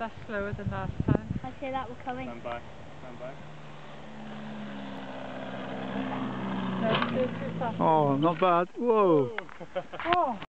That's slower than last time. I'd say that we're coming. Stand by. Stand by. No, too fast. Oh, not bad. Whoa. Oh.